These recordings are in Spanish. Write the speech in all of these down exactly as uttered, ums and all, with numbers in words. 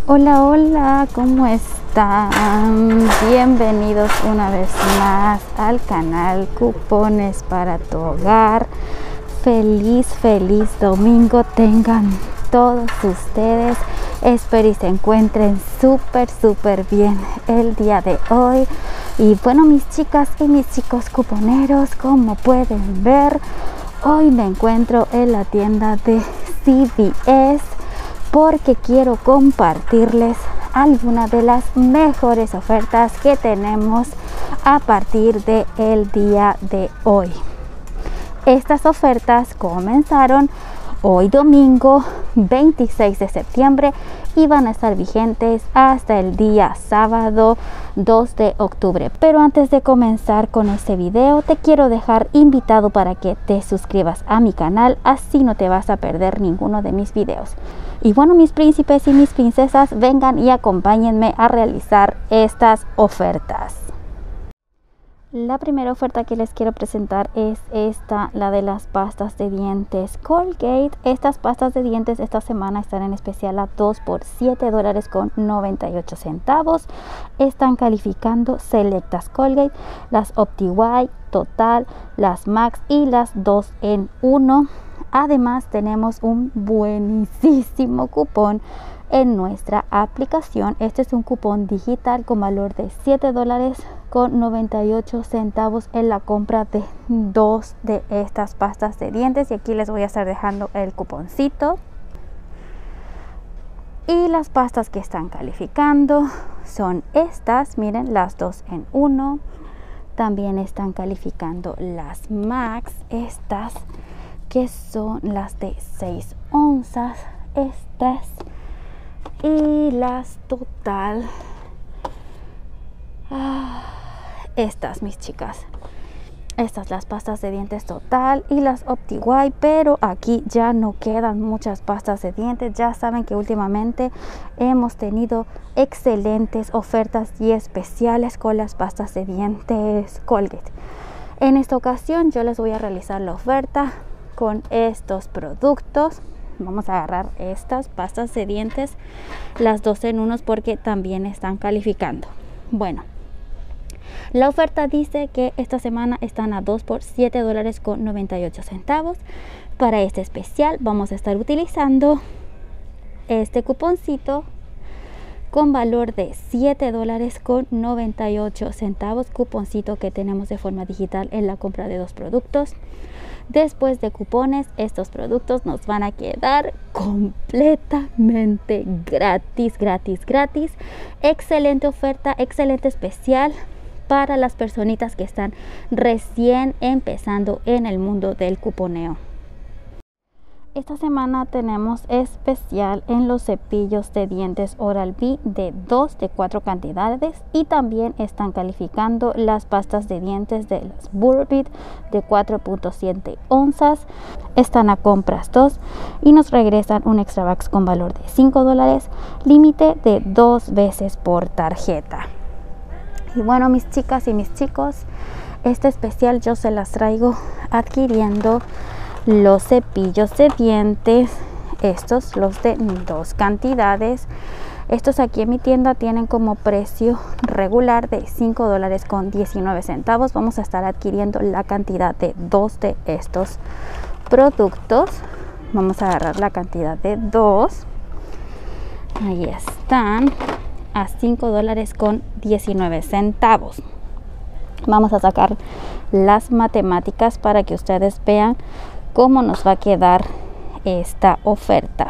Hola, hola, ¿cómo están? Bienvenidos una vez más al canal Cupones para tu Hogar. Feliz, feliz domingo tengan todos ustedes. Espero y se encuentren súper, súper bien el día de hoy. Y bueno, mis chicas y mis chicos cuponeros, como pueden ver, hoy me encuentro en la tienda de C V S porque quiero compartirles algunas de las mejores ofertas que tenemos a partir del día de hoy. Estas ofertas comenzaron hoy domingo veintiséis de septiembre y van a estar vigentes hasta el día sábado dos de octubre. Pero antes de comenzar con este video, te quiero dejar invitado para que te suscribas a mi canal, así no te vas a perder ninguno de mis videos. Y bueno, mis príncipes y mis princesas, vengan y acompáñenme a realizar estas ofertas. La primera oferta que les quiero presentar es esta, la de las pastas de dientes Colgate. Estas pastas de dientes esta semana están en especial a dos por siete dólares con noventa y ocho centavos. Están calificando selectas Colgate, las OptiWhite, Total, las Max y las dos en uno. Además tenemos un buenísimo cupón en nuestra aplicación. Este es un cupón digital con valor de siete dólares con noventa y ocho centavos en la compra de dos de estas pastas de dientes, y aquí les voy a estar dejando el cuponcito. Y las pastas que están calificando son estas, miren, las dos en uno. También están calificando las Max, estas que son las de seis onzas, estas, y las Total, ah, estas, mis chicas, estas las pastas de dientes Total y las OptiWhite. Pero aquí ya no quedan muchas pastas de dientes. Ya saben que últimamente hemos tenido excelentes ofertas y especiales con las pastas de dientes Colgate. En esta ocasión yo les voy a realizar la oferta con estos productos. Vamos a agarrar estas pastas de dientes, las dos en unos, porque también están calificando. Bueno, la oferta dice que esta semana están a dos por siete dólares con noventa y ocho centavos. Para este especial vamos a estar utilizando este cuponcito con valor de siete dólares con noventa y ocho centavos, cuponcito que tenemos de forma digital en la compra de dos productos. Después de cupones, estos productos nos van a quedar completamente gratis, gratis, gratis. Excelente oferta, excelente especial para las personitas que están recién empezando en el mundo del cuponeo. Esta semana tenemos especial en los cepillos de dientes Oral-B de dos de cuatro cantidades, y también están calificando las pastas de dientes de las Burbit de cuatro punto siete onzas. Están a compras dos y nos regresan un extra box con valor de cinco dólares, límite de dos veces por tarjeta. Y bueno, mis chicas y mis chicos, este especial yo se las traigo adquiriendo los cepillos de dientes, estos, los de dos cantidades. Estos aquí en mi tienda tienen como precio regular de cinco dólares con diecinueve centavos. Vamos a estar adquiriendo la cantidad de dos de estos productos. Vamos a agarrar la cantidad de dos. Ahí están, a cinco dólares con diecinueve centavos. Vamos a sacar las matemáticas para que ustedes vean cómo nos va a quedar esta oferta.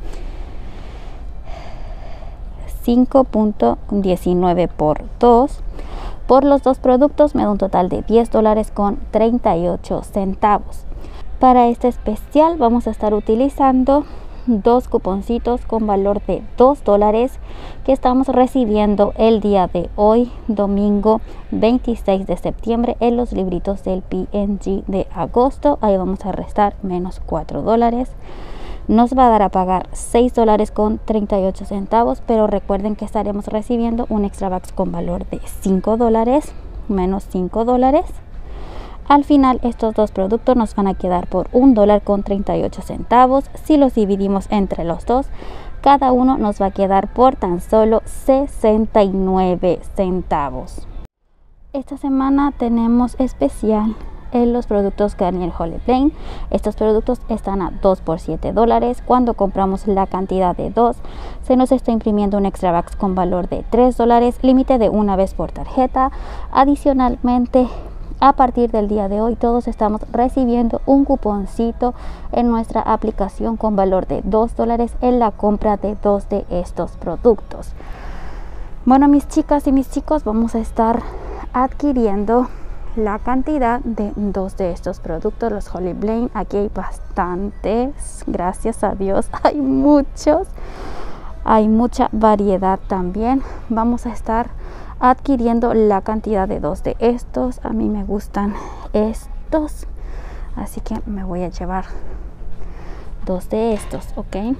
cinco punto diecinueve por dos. Por los dos productos me da un total de diez dólares con treinta y ocho centavos. Para este especial vamos a estar utilizando dos cuponcitos con valor de dos dólares que estamos recibiendo el día de hoy, domingo veintiséis de septiembre, en los libritos del P and G de agosto. Ahí vamos a restar menos cuatro dólares. Nos va a dar a pagar seis dólares con treinta y ocho centavos, pero recuerden que estaremos recibiendo un extra box con valor de cinco dólares menos cinco dólares. Al final estos dos productos nos van a quedar por un dólar con treinta y ocho centavos. Si los dividimos entre los dos cada uno nos va a quedar por tan solo sesenta y nueve centavos. Esta semana tenemos especial en los productos Garnier Holy Flame. Estos productos están a dos por siete dólares. Cuando compramos la cantidad de dos, se nos está imprimiendo un extra box con valor de tres dólares, límite de una vez por tarjeta. Adicionalmente, a partir del día de hoy, todos estamos recibiendo un cuponcito en nuestra aplicación con valor de dos dólares en la compra de dos de estos productos. Bueno, mis chicas y mis chicos, vamos a estar adquiriendo la cantidad de dos de estos productos, los Holy Flame. Aquí hay bastantes, gracias a Dios, hay muchos, hay mucha variedad también. Vamos a estar adquiriendo la cantidad de dos de estos. A mí me gustan estos, así que me voy a llevar dos de estos, ok.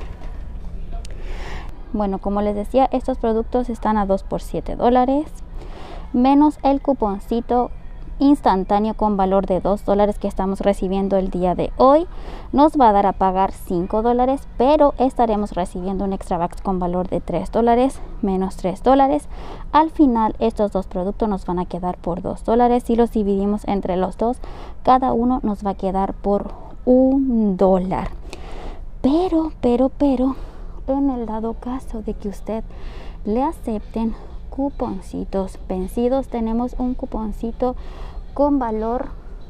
Bueno, como les decía, estos productos están a dos por siete dólares, menos el cuponcito instantáneo con valor de dos dólares que estamos recibiendo el día de hoy. Nos va a dar a pagar cinco dólares, pero estaremos recibiendo un extra box con valor de tres dólares menos tres dólares. Al final, estos dos productos nos van a quedar por dos dólares. Si los dividimos entre los dos, cada uno nos va a quedar por un dólar. Pero, pero, pero, en el dado caso de que usted le acepten cuponcitos vencidos, tenemos un cuponcito con valor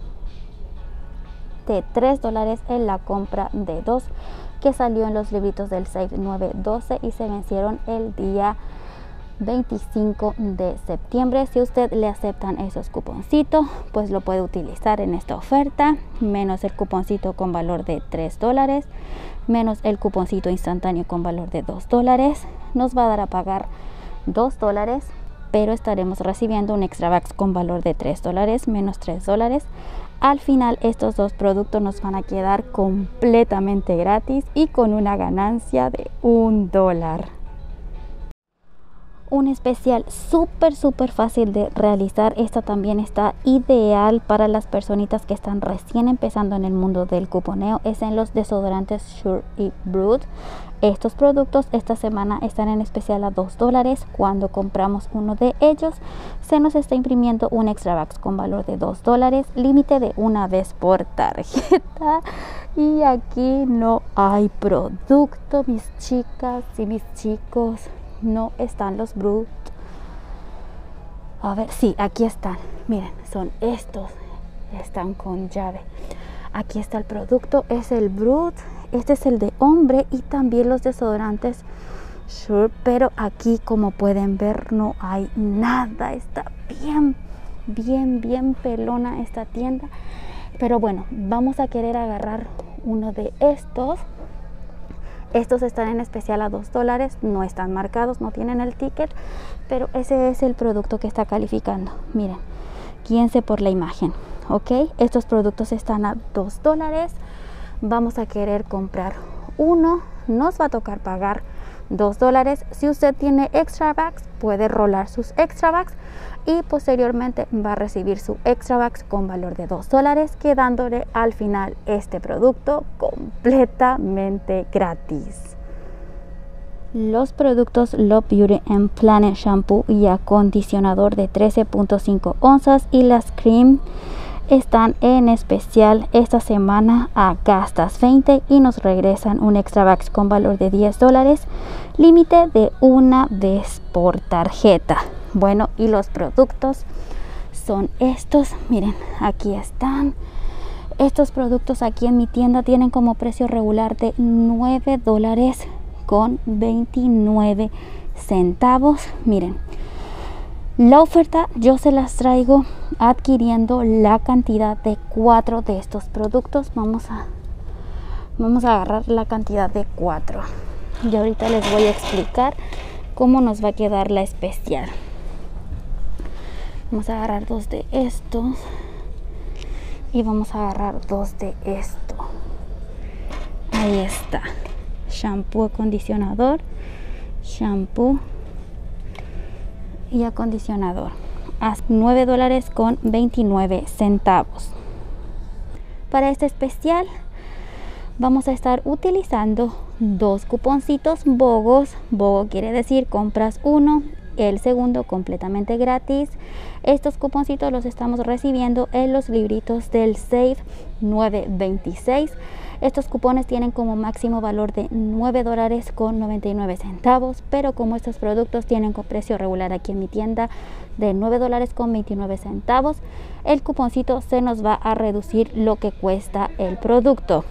de tres dólares en la compra de dos que salió en los libritos del Save nueve doce y se vencieron el día veinticinco de septiembre. Si usted le aceptan esos cuponcitos, pues lo puede utilizar en esta oferta, menos el cuponcito con valor de tres dólares, menos el cuponcito instantáneo con valor de dos dólares. Nos va a dar a pagar dos dólares, pero estaremos recibiendo un extra box con valor de tres dólares menos tres dólares. Al final, estos dos productos nos van a quedar completamente gratis y con una ganancia de un dólar. Un especial súper súper fácil de realizar. Esta también está ideal para las personitas que están recién empezando en el mundo del cuponeo. Es en los desodorantes Sure y Brood. Estos productos esta semana están en especial a dos dólares. Cuando compramos uno de ellos, se nos está imprimiendo un extra box con valor de dos dólares, límite de una vez por tarjeta. Y aquí no hay producto, mis chicas y mis chicos. No están los Brood. A ver, sí, aquí están. Miren, son estos. Están con llave. Aquí está el producto. Es el Brood. Este es el de hombre y también los desodorantes Sure. Pero aquí, como pueden ver, no hay nada. Está bien, bien, bien pelona esta tienda. Pero bueno, vamos a querer agarrar uno de estos. Estos están en especial a dos dólares, no están marcados, no tienen el ticket, pero ese es el producto que está calificando. Miren, guíense por la imagen, ¿ok? Estos productos están a dos dólares. Vamos a querer comprar uno, nos va a tocar pagar dos dólares. Si usted tiene extra box, puede rolar sus extra box y posteriormente va a recibir su extra box con valor de dos dólares, quedándole al final este producto completamente gratis. Los productos Love Beauty and Planet Shampoo y acondicionador de trece punto cinco onzas y las cream están en especial esta semana a gastas veinte y nos regresan un extra box con valor de diez dólares, límite de una vez por tarjeta. Bueno, y los productos son estos. Miren, aquí están. Estos productos aquí en mi tienda tienen como precio regular de nueve dólares con veintinueve centavos. Miren, la oferta yo se las traigo adquiriendo la cantidad de cuatro de estos productos. Vamos a, vamos a agarrar la cantidad de cuatro. Y ahorita les voy a explicar cómo nos va a quedar la especial. Vamos a agarrar dos de estos y vamos a agarrar dos de esto. Ahí está. Shampoo, acondicionador, shampoo y acondicionador a nueve dólares con veintinueve centavos. Para este especial vamos a estar utilizando dos cuponcitos BOGOs. BOGO quiere decir compras uno, el segundo completamente gratis. Estos cuponcitos los estamos recibiendo en los libritos del Save nueve veintiséis. Estos cupones tienen como máximo valor de nueve dólares con noventa y nueve centavos, pero como estos productos tienen con precio regular aquí en mi tienda de nueve dólares con veintinueve centavos, el cuponcito se nos va a reducir lo que cuesta el producto.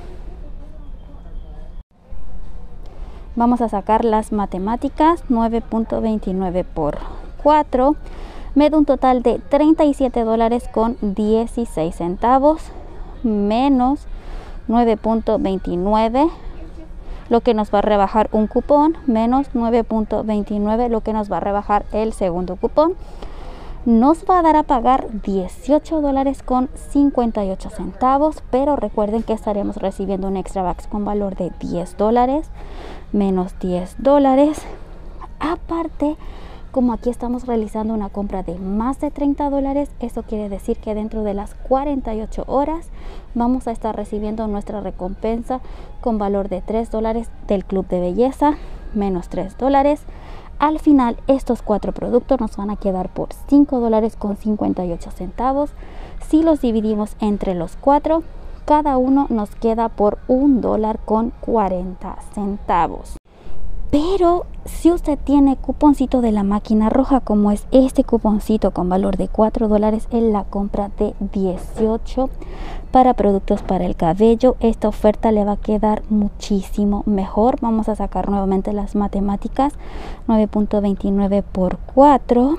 Vamos a sacar las matemáticas. Nueve punto veintinueve por cuatro me da un total de treinta y siete dólares con dieciséis centavos menos nueve punto veintinueve, lo que nos va a rebajar un cupón, menos nueve punto veintinueve, lo que nos va a rebajar el segundo cupón. Nos va a dar a pagar dieciocho dólares con cincuenta y ocho centavos, pero recuerden que estaremos recibiendo un extra box con valor de diez dólares menos diez dólares. Aparte, como aquí estamos realizando una compra de más de treinta dólares, eso quiere decir que dentro de las cuarenta y ocho horas vamos a estar recibiendo nuestra recompensa con valor de tres dólares del Club de Belleza menos tres dólares. Al final, estos cuatro productos nos van a quedar por cinco dólares con cincuenta y ocho centavos. Si los dividimos entre los cuatro, cada uno nos queda por un dólar con cuarenta centavos. Pero si usted tiene cuponcito de la máquina roja, como es este cuponcito con valor de cuatro dólares en la compra de dieciocho para productos para el cabello, esta oferta le va a quedar muchísimo mejor. Vamos a sacar nuevamente las matemáticas. Nueve punto veintinueve por cuatro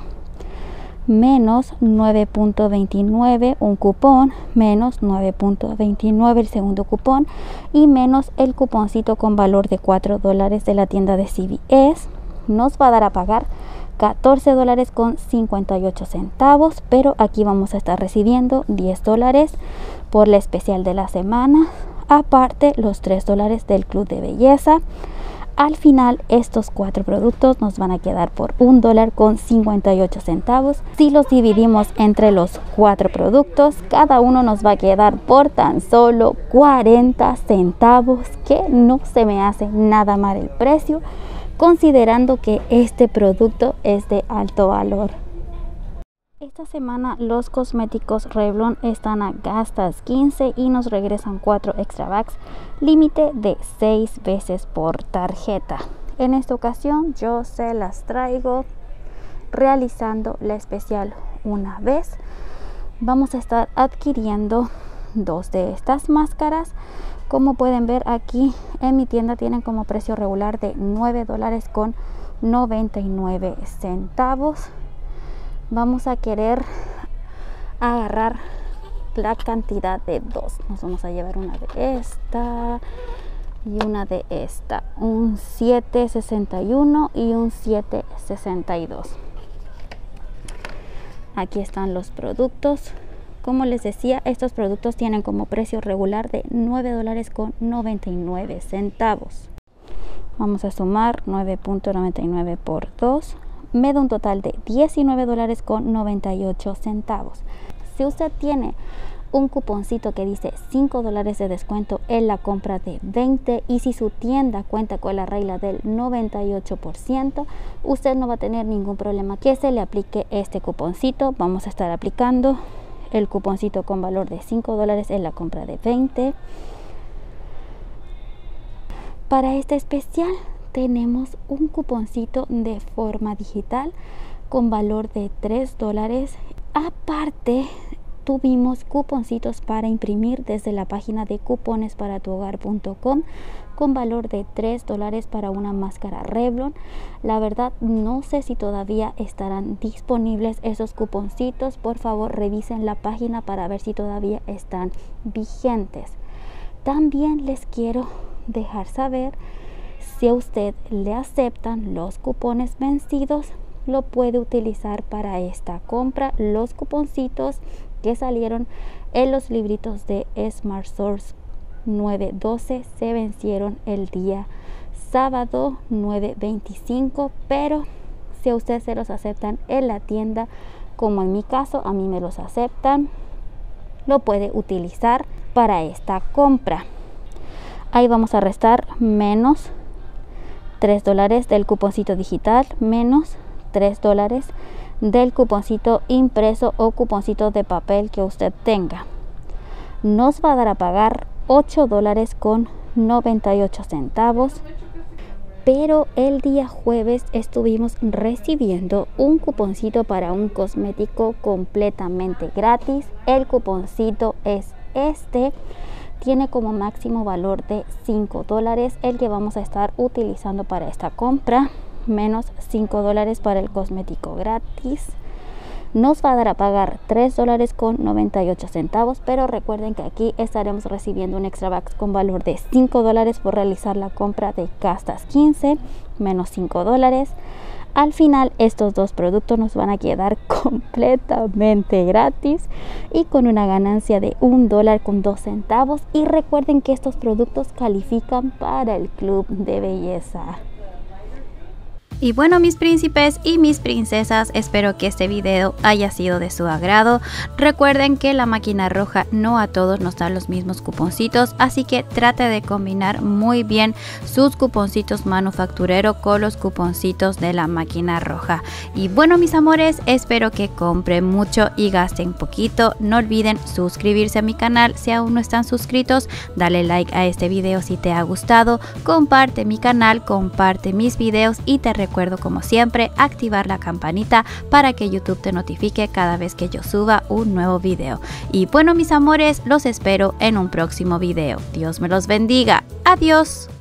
menos nueve punto veintinueve un cupón, menos nueve punto veintinueve el segundo cupón y menos el cuponcito con valor de cuatro dólares de la tienda de C V S, nos va a dar a pagar catorce dólares con cincuenta y ocho centavos, pero aquí vamos a estar recibiendo diez dólares por la especial de la semana, aparte los tres dólares del Club de Belleza. Al final, estos cuatro productos nos van a quedar por un dólar con cincuenta y ocho centavos. Si los dividimos entre los cuatro productos, cada uno nos va a quedar por tan solo cuarenta centavos, que no se me hace nada mal el precio, considerando que este producto es de alto valor. Esta semana los cosméticos Revlon están a gastas quince y nos regresan cuatro extra bags, límite de seis veces por tarjeta. En esta ocasión yo se las traigo realizando la especial una vez. Vamos a estar adquiriendo dos de estas máscaras. Como pueden ver, aquí en mi tienda tienen como precio regular de nueve dólares con noventa y nueve centavos. Vamos a querer agarrar la cantidad de dos. Nos vamos a llevar una de esta y una de esta, un siete sesenta y uno y un siete sesenta y dos. Aquí están los productos. Como les decía, estos productos tienen como precio regular de nueve dólares con noventa y nueve centavos. Vamos a sumar nueve punto noventa y nueve por dos. Me da un total de diecinueve dólares con noventa y ocho centavos. Si usted tiene un cuponcito que dice cinco dólares de descuento en la compra de veinte, y si su tienda cuenta con la regla del noventa y ocho por ciento, usted no va a tener ningún problema que se le aplique este cuponcito. Vamos a estar aplicando el cuponcito con valor de cinco dólares en la compra de veinte. Para este especial tenemos un cuponcito de forma digital con valor de tres dólares. Aparte, tuvimos cuponcitos para imprimir desde la página de cupones para tu hogar punto com con valor de tres dólares para una máscara Revlon. La verdad, no sé si todavía estarán disponibles esos cuponcitos. Por favor, revisen la página para ver si todavía están vigentes. También les quiero dejar saber, si a usted le aceptan los cupones vencidos, lo puede utilizar para esta compra. Los cuponcitos que salieron en los libritos de Smart Source nueve doce se vencieron el día sábado nueve veinticinco, pero si a usted se los aceptan en la tienda, como en mi caso a mí me los aceptan, lo puede utilizar para esta compra. Ahí vamos a restar menos tres dólares del cuponcito digital, menos tres dólares del cuponcito impreso o cuponcito de papel que usted tenga. Nos va a dar a pagar ocho dólares con noventa y ocho centavos. Pero el día jueves estuvimos recibiendo un cuponcito para un cosmético completamente gratis. El cuponcito es este. Tiene como máximo valor de cinco dólares el que vamos a estar utilizando para esta compra. Menos cinco dólares para el cosmético gratis. Nos va a dar a pagar tres dólares con noventa y ocho centavos, pero recuerden que aquí estaremos recibiendo un extra back con valor de cinco dólares por realizar la compra de Castas quince, menos cinco dólares. Al final estos dos productos nos van a quedar completamente gratis y con una ganancia de un dólar con dos centavos. Y recuerden que estos productos califican para el club de belleza. Y bueno, mis príncipes y mis princesas, espero que este video haya sido de su agrado. Recuerden que la máquina roja no a todos nos da los mismos cuponcitos, así que trate de combinar muy bien sus cuponcitos manufacturero con los cuponcitos de la máquina roja. Y bueno, mis amores, espero que compren mucho y gasten poquito. No olviden suscribirse a mi canal si aún no están suscritos. Dale like a este video si te ha gustado. Comparte mi canal, comparte mis videos y te recuerdo Recuerdo como siempre activar la campanita para que YouTube te notifique cada vez que yo suba un nuevo video. Y bueno, mis amores, los espero en un próximo video. Dios me los bendiga. Adiós.